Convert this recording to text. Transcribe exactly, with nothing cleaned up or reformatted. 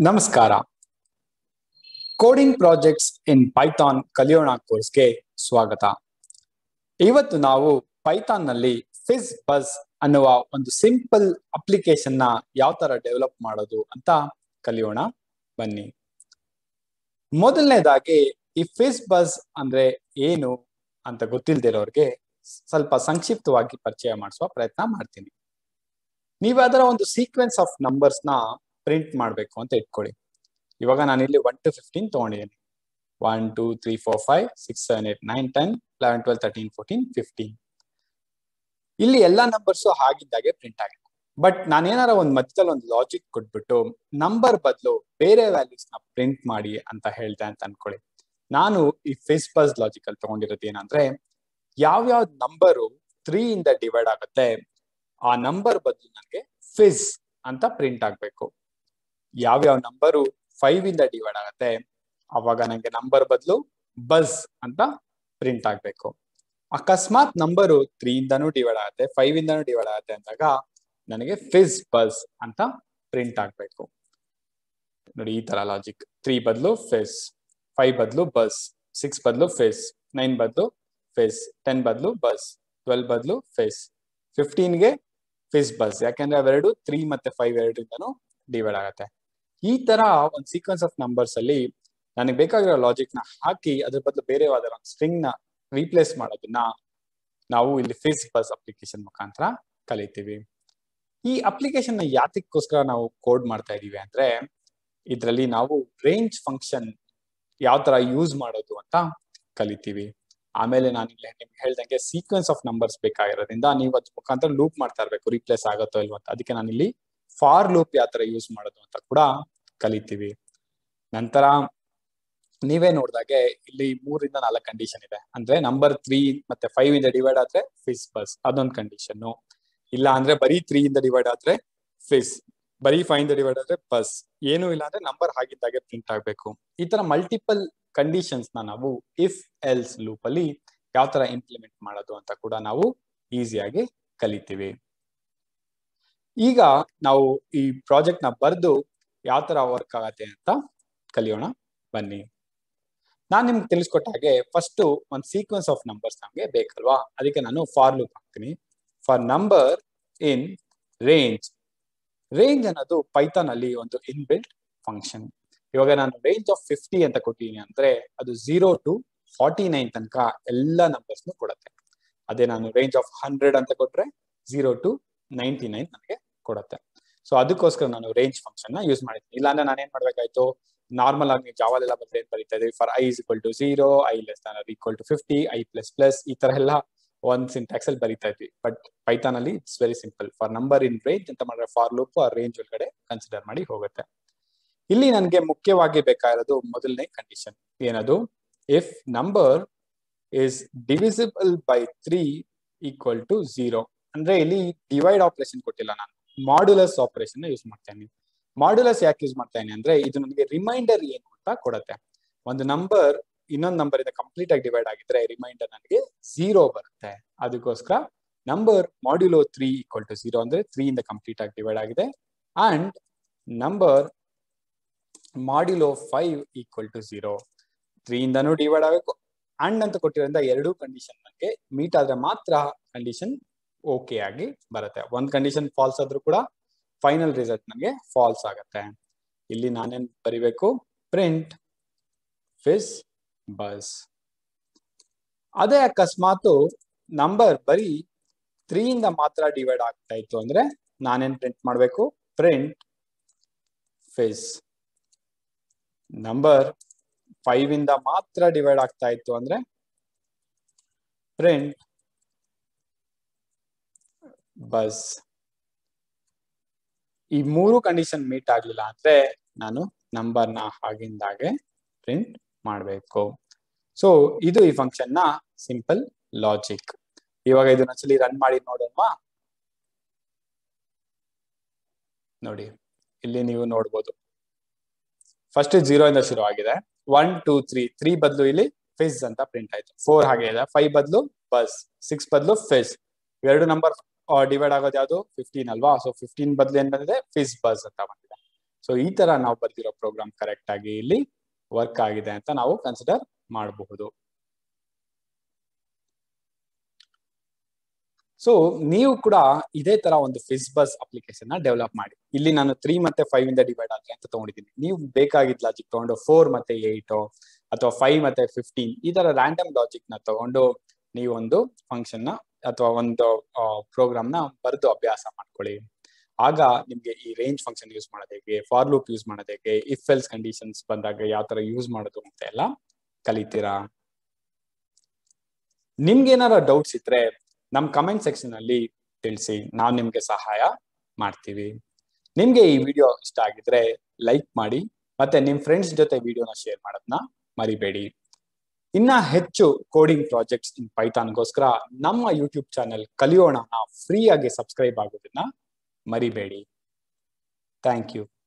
ನಮಸ್ಕಾರ. Coding projects ಇನ್ Python ಕಲಿಯೋಣ ಕೋರ್ಸ್ಗೆ ಸ್ವಾಗತ. ಇವತ್ತು ನಾವು ಪೈಥಾನ್ ನಲ್ಲಿ ಫಿಜ್ ಬಸ್ ಅನ್ನುವ ಒಂದು ಸಿಂಪಲ್ ಅಪ್ಲಿಕೇಶನ್ ನ ಯಾವ ತರ ಡೆವಲಪ್ ಮಾಡೋದು ಅಂತ ಕಲಿಯೋಣ ಬನ್ನಿ. ಮೊದಲನೇದಾಗಿ ಈ ಫಿಜ್ ಬಸ್ ಅಂದ್ರೆ ಏನು ಅಂತ ಗೊತ್ತಿಲ್ದಿರೋರ್ಗೆ ಸ್ವಲ್ಪ ಸಂಕ್ಷಿಪ್ತವಾಗಿ ಪರಿಚಯ ಮಾಡಿಸುವ ಪ್ರಯತ್ನ ಮಾಡ್ತೀನಿ. ನೀವು ಅದರ ಒಂದು ಸೀಕ್ವೆನ್ಸ್ ಆಫ್ ನಂಬರ್ಸ್ ನ ಪ್ರಿಂಟ್ ಮಾಡಬೇಕು ಅಂತ ಇಟ್ಕೊಳ್ಳಿ. ಇವಾಗ ನಾನು ಇಲ್ಲಿ ಒನ್ ಟು ಫಿಫ್ಟೀನ್ ತಗೊಂಡಿದ್ದೀನಿ. One two three four five six seven eight nine ten eleven twelve thirteen fourteen fifteen ಇಲ್ಲಿ ಎಲ್ಲಾ ನಂಬರ್ಸ್ ಹಾಗಿದ್ದಾಗೆ ಪ್ರಿಂಟ್ ಆಗಿದೆ. ಬಟ್ ನಾನೇನಾರ ಒಂದು ಮಧ್ಯದಲ್ಲಿ ಒಂದು ಲಾಜಿಕ್ ಕೊಟ್ಬಿಟ್ಟು ನಂಬರ್ ಬದಲು ಬೇರೆ ವ್ಯಾಲ್ಯೂಸ್ ನ ಪ್ರಿಂಟ್ ಮಾಡಿ ಅಂತ ಹೇಳ್ದೆ ಅಂತ ಅನ್ಕೊಳ್ಳಿ. ನಾನು ಈ ಫಿಜ್ ಬಸ್ ಲಾಜಿಕಲ್ ತಗೊಂಡಿರೋದು ಏನಂದ್ರೆ, ಯಾವ್ಯಾವ ನಂಬರು ತ್ರೀ ಇಂದ ಡಿವೈಡ್ ಆಗುತ್ತೆ ಆ ನಂಬರ್ ಬದಲು ನನಗೆ ಫಿಜ್ ಅಂತ ಪ್ರಿಂಟ್ ಆಗ್ಬೇಕು. ಯಾವ್ಯಾವ ನಂಬರು ಫೈವ್ ಇಂದ ಡಿವೈಡ್ ಆಗುತ್ತೆ ಅವಾಗ ನಂಗೆ ನಂಬರ್ ಬದಲು ಬಸ್ ಅಂತ ಪ್ರಿಂಟ್ ಆಗ್ಬೇಕು. ಅಕಸ್ಮಾತ್ ನಂಬರು ತ್ರೀ ಇಂದನೂ ಡಿವೈಡ್ ಆಗುತ್ತೆ ಫೈವ್ ಇಂದನೂ ಡಿವೈಡ್ ಆಗುತ್ತೆ ಅಂದಾಗ ನನಗೆ ಫಿಜ್ ಬಸ್ ಅಂತ ಪ್ರಿಂಟ್ ಆಗ್ಬೇಕು. ನೋಡಿ, ಈ ತರ ಲಾಜಿಕ್. ತ್ರೀ ಬದಲು ಫಿಜ್, ಫೈವ್ ಬದಲು ಬಸ್, ಸಿಕ್ಸ್ ಬದಲು ಫಿಜ್, ನೈನ್ ಬದಲು ಫಿಜ್, ಟೆನ್ ಬದಲು ಬಸ್, ಟ್ವೆಲ್ ಬದಲು ಫಿಜ್, ಫಿಫ್ಟೀನ್ಗೆ ಫಿಜ್ ಬಸ್, ಯಾಕಂದ್ರೆ ಅವೆರಡು ತ್ರೀ ಮತ್ತೆ ಫೈವ್ ಎರಡರಿಂದನೂ ಡಿವೈಡ್ ಆಗುತ್ತೆ. ಈ ತರ ಒಂದು ಸೀಕ್ವೆನ್ಸ್ ಆಫ್ ನಂಬರ್ಸ್ ಅಲ್ಲಿ ನನಗೆ ಬೇಕಾಗಿರೋ ಲಾಜಿಕ್ ನ ಹಾಕಿ ಅದ್ರ ಬದಲು ಬೇರೆ ಒಂದು ಸ್ಟ್ರಿಂಗ್ ನ ರೀಪ್ಲೇಸ್ ಮಾಡೋದನ್ನ ನಾವು ಇಲ್ಲಿ ಫಿಜ್ ಬಸ್ ಅಪ್ಲಿಕೇಶನ್ ಮುಖಾಂತರ ಕಲಿತೀವಿ. ಈ ಅಪ್ಲಿಕೇಶನ್ ನ ಯಾತಕ್ಕೋಸ್ಕರ ನಾವು ಕೋಡ್ ಮಾಡ್ತಾ ಇದೀವಿ ಅಂದ್ರೆ, ಇದರಲ್ಲಿ ನಾವು ರೇಂಜ್ ಫಂಕ್ಷನ್ ಯಾವ ತರ ಯೂಸ್ ಮಾಡೋದು ಅಂತ ಕಲಿತೀವಿ. ಆಮೇಲೆ ನಾನು ಇಲ್ಲಿ ನಿಮ್ಗೆ ಹೇಳ್ದಂಗೆ ಸೀಕ್ವೆನ್ಸ್ ಆಫ್ ನಂಬರ್ಸ್ ಬೇಕಾಗಿರೋದ್ರಿಂದ ನೀವು ಅದ್ರ ಮುಖಾಂತರ ಲೂಪ್ ಮಾಡ್ತಾ ಇರ್ಬೇಕು, ರೀಪ್ಲೇಸ್ ಆಗುತ್ತೋ ಇಲ್ವೋ ಅಂತ. ಅದಕ್ಕೆ ನಾನು ಇಲ್ಲಿ ಫಾರ್ ಲೂಪ್ ಯಾವ ತರ ಯೂಸ್ ಮಾಡೋದು ಅಂತ ಕೂಡ ಕಲಿತೀವಿ. ನಂತರ ನೀವೇ ನೋಡಿದಾಗೆ ಇಲ್ಲಿ ಮೂರಿಂದ ನಾಲ್ಕು ಕಂಡೀಷನ್ ಇದೆ. ಅಂದ್ರೆ ನಂಬರ್ ತ್ರೀ ಮತ್ತೆ ಫೈವ್ ಇಂದ ಡಿವೈಡ್ ಆದ್ರೆ ಫಿಜ್ ಬಸ್, ಅದೊಂದು ಕಂಡೀಷನ್. ಇಲ್ಲ ಅಂದ್ರೆ ಬರೀ ತ್ರೀ ಇಂದ ಡಿವೈಡ್ ಆದ್ರೆ ಫಿಜ್, ಬರೀ ಫೈವ್ ಇಂದ ಡಿವೈಡ್ ಆದ್ರೆ ಬಸ್, ಏನು ಇಲ್ಲ ಅಂದ್ರೆ ನಂಬರ್ ಹಾಗಿದ್ದಾಗೆ ಪ್ರಿಂಟ್ ಆಗ್ಬೇಕು. ಈ ತರ ಮಲ್ಟಿಪಲ್ ಕಂಡೀಷನ್ಸ್ ನ ನಾವು ಇಫ್ ಎಲ್ಸ್ ಲೂಪ್ ಅಲ್ಲಿ ಯಾವ ತರ ಇಂಪ್ಲಿಮೆಂಟ್ ಮಾಡೋದು ಅಂತ ಕೂಡ ನಾವು ಈಸಿಯಾಗಿ ಕಲಿತೀವಿ. ಈಗ ನಾವು ಈ ಪ್ರಾಜೆಕ್ಟ್ ನ ಬರೆದು ಯಾವ ತರ ವರ್ಕ್ ಆಗತ್ತೆ ಅಂತ ಕಲಿಯೋಣ ಬನ್ನಿ. ನಾನ್ ನಿಮ್ಗೆ ತಿಳಿಸ್ಕೊಟ್ಟ ಹಾಗೆ ಫಸ್ಟ್ ಒಂದು ಸೀಕ್ವೆನ್ಸ್ ಆಫ್ ನಂಬರ್ಸ್ ನಮ್ಗೆ ಬೇಕಲ್ವಾ, ಅದಕ್ಕೆ ನಾನು ಫಾರ್ ಲೂಪ್ ಹಾಕ್ತೀನಿ. For number in range. Range ಅನ್ನೋದು ಪೈಥಾನ್ ಅಲ್ಲಿ ಒಂದು ಇನ್ಬಿಲ್ಟ್ ಫಂಕ್ಷನ್. ಇವಾಗ ನಾನು ರೇಂಜ್ ಆಫ್ ಫಿಫ್ಟಿ ಅಂತ ಕೊಟ್ಟಿದ್ದೀನಿ ಅಂದ್ರೆ ಅದು ಝೀರೋ ಟು ಫಾರ್ಟಿ ನೈನ್ ತನಕ ಎಲ್ಲ ನಂಬರ್ಸ್ ಕೊಡುತ್ತೆ. ಅದೇ ನಾನು ರೇಂಜ್ ಆಫ್ ಹಂಡ್ರೆಡ್ ಅಂತ ಕೊಟ್ರೆ ಝೀರೋ ಟು ನೈಂಟಿ ನೈನ್ ನನಗೆ ಕೊಡುತ್ತೆ. ಸೊ ಅದಕ್ಕೋಸ್ಕರ ನಾನು ರೇಂಜ್ ಫಂಕ್ಷನ್ ನ ಯೂಸ್ ಮಾಡಿದ್ದೀನಿ. ಇಲ್ಲಾಂದ್ರೆ ನಾನು ಏನ್ ಮಾಡ್ಬೇಕಾಯ್ತು, ನಾರ್ಮಲ್ ಆಗಿ ಜಾವಾಲೆಲ್ಲ ಬಂದ್ರೆ ಏನ್ ಬರೀತಾ ಇದ್ವಿ, for I is equal to zero, I less than or equal to fifty, I plus plus, ಈ ತರ ಎಲ್ಲ ಒಂದ್ ಸಿಂಟ್ಯಾಕ್ಸ್ ಅಲ್ಲಿ ಬರೀತಾ ಇದ್ವಿ. ಬಟ್ ಪೈಥಾನ್ ಅಲ್ಲಿ it's very simple. For number in range ಅಂತ ಮಾಡಿದ್ರೆ ಫಾರ್ ಲೂಪ್ ಆ ರೇಂಜ್ ಒಳಗಡೆ ಕನ್ಸಿಡರ್ ಮಾಡಿ ಹೋಗುತ್ತೆ. ಇಲ್ಲಿ ನನಗೆ ಮುಖ್ಯವಾಗಿ ಬೇಕಾಗಿರೋದು ಮೊದಲನೇ ಕಂಡೀಷನ್. ಏನದು? If number is divisible by three equal to zero. ಅಂದ್ರೆ ಇಲ್ಲಿ ಡಿವೈಡ್ ಆಪರೇಷನ್ ಕೊಟ್ಟಿಲ್ಲ, ನಾನು ಮಾಡ್ಯುಲಸ್ ಆಪರೇಷನ್ ಯೂಸ್ ಮಾಡ್ತೇನೆ. ಮಾಡ್ಯುಲಸ್ ಯಾಕೆ ಯೂಸ್ ಮಾಡ್ತೇನೆ ಅಂದ್ರೆ ಇದು ನನಗೆ ರಿಮೈಂಡರ್ ಏನು ಅಂತ ಕೊಡುತ್ತೆ. ಒಂದು ನಂಬರ್ ಇನ್ನೊಂದು ನಂಬರ್ ಇಂದ ಕಂಪ್ಲೀಟ್ ಆಗಿ ಡಿವೈಡ್ ಆಗಿದ್ರೆ ರಿಮೈಂಡರ್ ನನಗೆ ಝೀರೋ ಬರುತ್ತೆ. ಅದಕ್ಕೋಸ್ಕರ number modulo three equal to zero ಅಂದ್ರೆ ತ್ರೀ ಇಂದ ಕಂಪ್ಲೀಟ್ ಆಗಿ ಡಿವೈಡ್ ಆಗಿದೆ. And number modulo five equal to zero, three ಇಂದನೂ ಡಿವೈಡ್ ಆಗಬೇಕು ಅಂಡ್ ಅಂತ ಕೊಟ್ಟಿರೋದ್ರಿಂದ ಎರಡೂ ಕಂಡೀಷನ್ ನನಗೆ ಮೀಟ್ ಆದ್ರೆ ಮಾತ್ರ ಕಂಡೀಷನ್ ಓಕೆ ಆಗಿ ಬರುತ್ತೆ. ಒಂದ್ ಕಂಡೀಷನ್ ಫಾಲ್ಸ್ ಆದ್ರೂ ಕೂಡ ಫೈನಲ್ ರಿಸಲ್ಟ್ ನನಗೆ ಫಾಲ್ಸ್ ಆಗುತ್ತೆ. ಇಲ್ಲಿ ನಾನೇನ್ ಬರಿಬೇಕು, ಪ್ರಿಂಟ್ ಫಿಜ್ ಬಸ್. ಅದೇ ಅಕಸ್ಮಾತ್ ನಂಬರ್ ಬರೀ ತ್ರೀ ಇಂದ ಮಾತ್ರ ಡಿವೈಡ್ ಆಗ್ತಾ ಇತ್ತು ಅಂದ್ರೆ ನಾನೇನ್ ಪ್ರಿಂಟ್ ಮಾಡ್ಬೇಕು, ಪ್ರಿಂಟ್ ಫಿಜ್. ನಂಬರ್ ಫೈವ್ ಇಂದ ಮಾತ್ರ ಡಿವೈಡ್ ಆಗ್ತಾ ಇತ್ತು ಅಂದ್ರೆ ಪ್ರಿಂಟ್ ಬಸ್. ಈ ಮೂರು ಕಂಡೀಷನ್ ಮೀಟ್ ಆಗ್ಲಿಲ್ಲ ಅಂದ್ರೆ ನಾನು ನಂಬರ್ನ ಹಾಗಿಂದಾಗೆ ಪ್ರಿಂಟ್ ಮಾಡಬೇಕು. ಸೊ ಇದು ಈ ಫಂಕ್ಷನ್ ನ ಸಿಂಪಲ್ ಲಾಜಿಕ್. ಇವಾಗ ಇದನ್ನ ಒಂದ್ಸಲಿ ರನ್ ಮಾಡಿ ನೋಡೋಣ. ನೋಡಿ, ಇಲ್ಲಿ ನೀವು ನೋಡ್ಬೋದು ಫಸ್ಟ್ ಜೀರೋ ಇಂದ ಶುರು ಆಗಿದೆ. ಒನ್ ಟೂ ತ್ರೀ, ತ್ರೀ ಬದಲು ಇಲ್ಲಿ ಫಿಜ್ ಅಂತ ಪ್ರಿಂಟ್ ಆಯ್ತು. ಫೋರ್ ಹಾಗೆ ಇದೆ, ಫೈವ್ ಬದಲು ಬಸ್, ಸಿಕ್ಸ್ ಬದಲು ಫಿಜ್. ಎರಡು ನಂಬರ್ ಡಿವೈಡ್ ಆಗೋದು ಯಾವುದು, ಫಿಫ್ಟೀನ್ ಅಲ್ವಾ. ಸೊ ಫಿಫ್ಟೀನ್ ಬದಲು ಏನ್ ಬಂದಿದೆ, ಫಿಜ್ ಬಸ್ ಅಂತ ಬಂದಿದೆ. ಸೊ ಈ ತರ ನಾವು ಬರ್ದಿರೋ ಪ್ರೋಗ್ರಾಮ್ ಕರೆಕ್ಟ್ ಆಗಿ ಇಲ್ಲಿ ವರ್ಕ್ ಆಗಿದೆ ಅಂತ ನಾವು ಕನ್ಸಿಡರ್ ಮಾಡಬಹುದು. ಸೊ ನೀವು ಕೂಡ ಇದೇ ತರ ಒಂದು ಫಿಸ್ ಬಸ್ ಅಪ್ಲಿಕೇಶನ್ ನ ಡೆವಲಪ್ ಮಾಡಿ. ಇಲ್ಲಿ ನಾನು ತ್ರೀ ಮತ್ತೆ ಫೈವ್ ಇಂದ ಡಿವೈಡ್ ಆದ್ರೆ ಅಂತ ತಗೊಂಡಿದ್ದೀನಿ. ನೀವು ಬೇಕಾಗಿದ್ದ ಲಾಜಿಕ್ ತಗೊಂಡು ಫೋರ್ ಮತ್ತೆ ಏಟ್ ಅಥವಾ ಫೈವ್ ಮತ್ತೆ ಫಿಫ್ಟೀನ್ ಈ ತರ ರ್ಯಾಂಡಮ್ ಲಾಜಿಕ್ ನ ತಗೊಂಡು ನೀವು ಒಂದು ಫಂಕ್ಷನ್ ನ ಅಥವಾ ಒಂದು ಪ್ರೋಗ್ರಾಮ್ ನ ಬರೆದು ಅಭ್ಯಾಸ ಮಾಡ್ಕೊಳ್ಳಿ. ಆಗ ನಿಮ್ಗೆ ಈ ರೇಂಜ್ ಫಂಕ್ಷನ್ ಯೂಸ್ ಮಾಡೋದು ಹೇಗೆ, ಫಾರ್ ಲೂಪ್ ಯೂಸ್ ಮಾಡೋದು ಹೇಗೆ, ಇಫ್ ಎಲ್ಸ್ ಕಂಡೀಷನ್ಸ್ ಬಂದಾಗ ಯಾವ ತರ ಯೂಸ್ ಮಾಡೋದು ಅಂತ ಎಲ್ಲ ಕಲಿತೀರಾ. ನಿಮ್ಗೆ ಏನಾರ ಡೌಟ್ಸ್ ಇದ್ರೆ ನಮ್ ಕಮೆಂಟ್ ಸೆಕ್ಷನ್ ಅಲ್ಲಿ ತಿಳಿಸಿ, ನಾವು ನಿಮ್ಗೆ ಸಹಾಯ ಮಾಡ್ತೀವಿ. ನಿಮ್ಗೆ ಈ ವಿಡಿಯೋ ಇಷ್ಟ ಆಗಿದ್ರೆ ಲೈಕ್ ಮಾಡಿ ಮತ್ತೆ ನಿಮ್ ಫ್ರೆಂಡ್ಸ್ ಜೊತೆ ವಿಡಿಯೋನ ಶೇರ್ ಮಾಡೋದನ್ನ ಮರಿಬೇಡಿ. ಇನ್ನ ಹೆಚ್ಚು ಕೋಡಿಂಗ್ ಪ್ರಾಜೆಕ್ಟ್ಸ್ ಇನ್ ಪೈಥಾನ್ಗೋಸ್ಕರ ನಮ್ಮ ಯೂಟ್ಯೂಬ್ ಚಾನೆಲ್ ಕಲಿಯೋಣ ಫ್ರೀ ಆಗಿ ಸಬ್ಸ್ಕ್ರೈಬ್ ಆಗೋದನ್ನ ಮರಿಬೇಡಿ. Thank you.